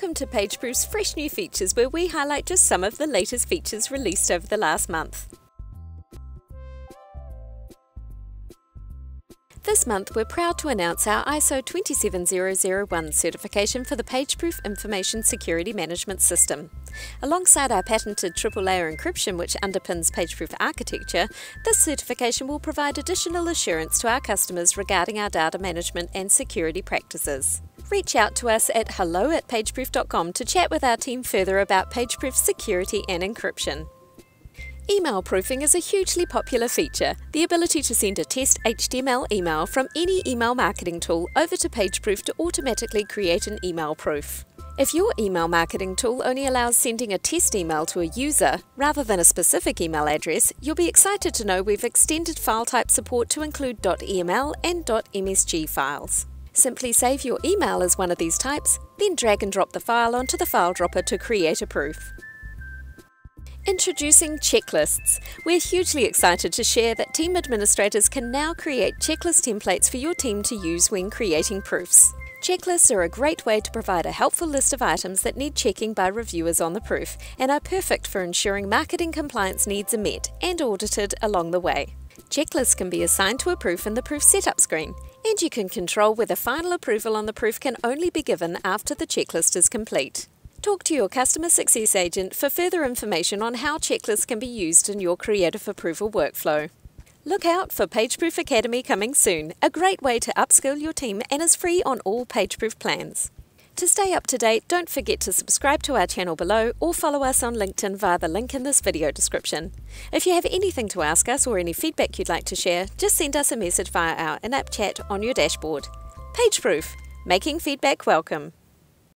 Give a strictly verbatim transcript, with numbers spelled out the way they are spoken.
Welcome to PageProof's fresh new features, where we highlight just some of the latest features released over the last month. This month, we're proud to announce our I S O two seven zero zero one certification for the PageProof Information Security Management System. Alongside our patented triple-layer encryption which underpins PageProof architecture, this certification will provide additional assurance to our customers regarding our data management and security practices. Reach out to us at hello at pageproof dot com to chat with our team further about PageProof security and encryption. Email proofing is a hugely popular feature, the ability to send a test H T M L email from any email marketing tool over to PageProof to automatically create an email proof. If your email marketing tool only allows sending a test email to a user, rather than a specific email address, you'll be excited to know we've extended file type support to include .eml and .msg files. Simply save your email as one of these types, then drag and drop the file onto the file dropper to create a proof. Introducing checklists. We're hugely excited to share that team administrators can now create checklist templates for your team to use when creating proofs. Checklists are a great way to provide a helpful list of items that need checking by reviewers on the proof and are perfect for ensuring marketing compliance needs are met and audited along the way. Checklists can be assigned to a proof in the proof setup screen, and you can control whether final approval on the proof can only be given after the checklist is complete. Talk to your customer success agent for further information on how checklists can be used in your creative approval workflow. Look out for PageProof Academy coming soon, a great way to upskill your team and is free on all PageProof plans. To stay up to date, don't forget to subscribe to our channel below or follow us on LinkedIn via the link in this video description. If you have anything to ask us or any feedback you'd like to share, just send us a message via our in-app chat on your dashboard. PageProof, making feedback welcome.